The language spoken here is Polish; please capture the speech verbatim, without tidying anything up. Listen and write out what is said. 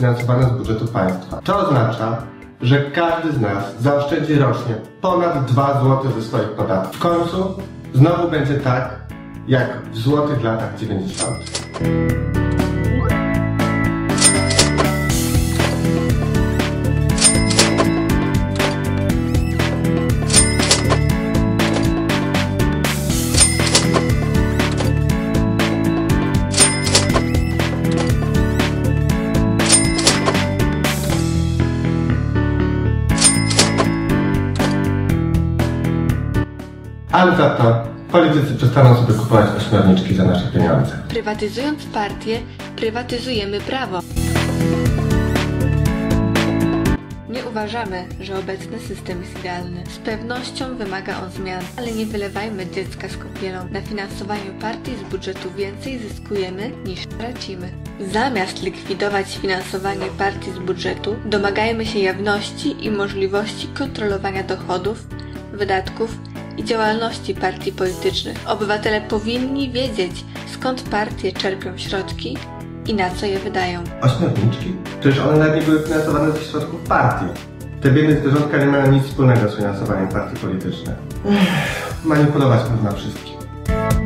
finansowane z budżetu państwa. To oznacza, że każdy z nas zaoszczędzi rocznie ponad dwa złote ze swoich podatków. W końcu znowu będzie tak, jak w złotych latach dziewięćdziesiątych. Ale za to politycy przestaną sobie kupować ośmiorniczki za nasze pieniądze. Prywatyzując partię, prywatyzujemy prawo. Nie uważamy, że obecny system jest idealny. Z pewnością wymaga on zmian, ale nie wylewajmy dziecka z kąpielą. Na finansowaniu partii z budżetu więcej zyskujemy niż tracimy. Zamiast likwidować finansowanie partii z budżetu, domagajmy się jawności i możliwości kontrolowania dochodów, wydatków i działalności partii politycznych. Obywatele powinni wiedzieć, skąd partie czerpią środki i na co je wydają. Ośmiorniczki? Przecież one nawet nie były finansowane ze środków partii. Te biedne zwierzątka nie mają nic wspólnego z finansowaniem partii politycznych. Manipulować można wszystkim.